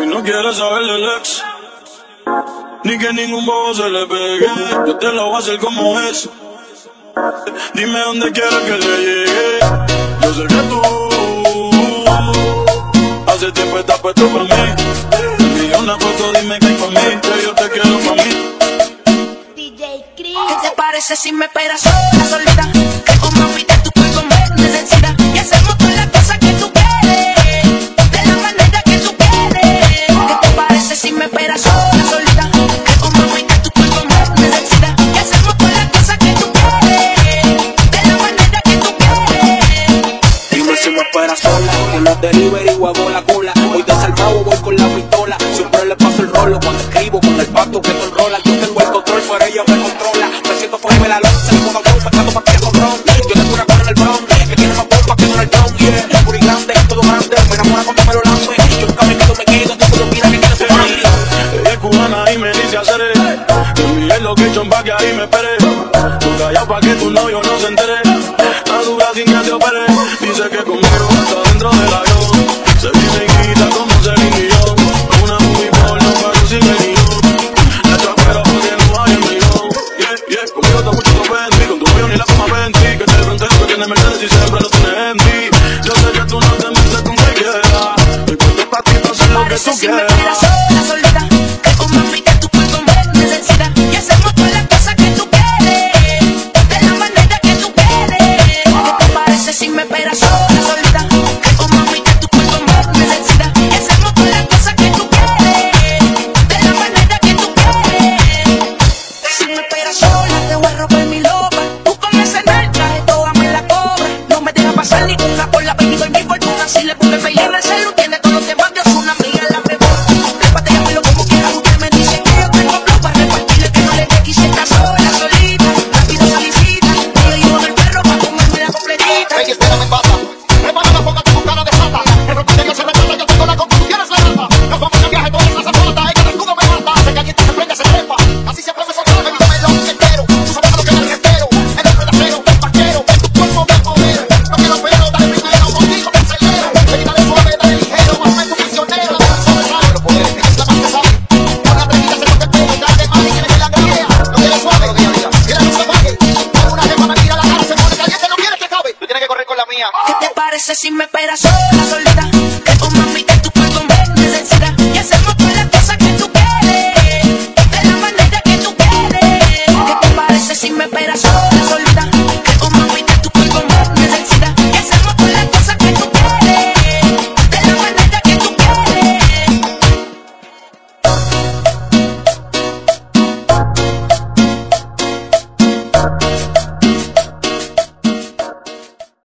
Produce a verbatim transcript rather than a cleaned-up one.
no quiere saber del ex, ni que ningún bobo se le pegue. Yo te lo voy a hacer como es. Dime dónde quieres que le llegue. Yo sé que tú hace tiempo estás puesto para mí. Envíe una foto, dime que hay para mí, que yo te quiero para mí. D J Chris. ¿Qué te parece si me esperas sola, solita? Que con mami de tu cuerpo me necesita. Y hacemos todas las cosas que tú quieres, de la manera que tú quieres. ¿Qué te parece si me esperas sola, solita? Que con mami de tu cuerpo me necesita. Y hacemos todas las cosas que tú quieres, de la manera que tú quieres. Dime si me esperas sola, que los delivery huevo la cola. Hoy desarmado voy con la pistola. Siempre le paso el rolo cuando escribo con el pacto que controla. Yo tengo el control, pero ella me controla. Me siento fuerte la lonza, le pongo un pescado pa' que con ron. Yo tengo una con el brown, que tiene más bomba que Donald Trump. Yeah, puri grande, todo grande, me enamora cuando me lo lambe. Yo nunca me quedo, me quedo, tú lo miras que quiero ser rey. Ella es cubana y me dice hacer. Que envíe location pa' que ahí me espere. Tú callao pa' que tu novio no se entere. La dura sin que te opere. Dice que conmigo está dentro del avión. Se dice y quita como Celine Dion. Una movie porno pa' yo sin el guión. La chapera porque no hay el millón. Yeah, yeah, conmigo está mucho tu Bentley. Con tu novio ni la coma Bentley. Que te contento que tiene Mercedes y siempre lo tiene en ti. Yo sé que tú no te metes con cualquiera. Estoy puesto pa' ti pa' hacer lo que tú Si me quieras. esperas sola, solita, que con mami de tu cuerpo me necesita. Y hacemos todas las cosas que tú quieres, de la manera que tú quieres. ¿Qué te parece si me esperas sola, solita? Que con mami de tu cuerpo me necesita. Y hacemos todas las cosas que tú quieres, de la manera que tú quieres. Si me esperas sola, te voy a romper mi loba. Tú con ese nerd traje toda me la cobra. No me deja pasar ninguna por la avenida y mi fortuna. Si le puse fe en el celu, tiene todos los demás de una amiga la mejor. Répate, llámelo como quieras. Usted me dice que yo tengo flow para repartirle, que no le dé quise estar sola, solita. Rápido solicita, ella llevo el perro para comerme la completita. Ey, espérame, pasa. Prepárala, póngate tu cara de santa. El reportero se retrata, yo tengo la conclusión, es la rata. Nos vamos de viaje, todas esas zapatas. Es que el escudo me mata. Se calienta, se prende, se trepa. Así siempre me soltó, me vivo melón entero. Tú sabes lo que es el restero. El hombre de acero, el vaquero. En tu cuerpo de poder. No quiero pero, dale primero. Contigo te acelero. Ven y dale suave, dale ligero. Hazme tu prisionero. Sobresale, los poderes, es la más que sabe. Con la trequita se toca el pelo. Dale más y quiere que la gallea. No quiere suave, quiere luz salvaje. Con una gema me tira la cara, se pone caliente, no quiere que acabe. Tú tienes que correr con la mía. ¿Qué te parece si me esperas sola, solita?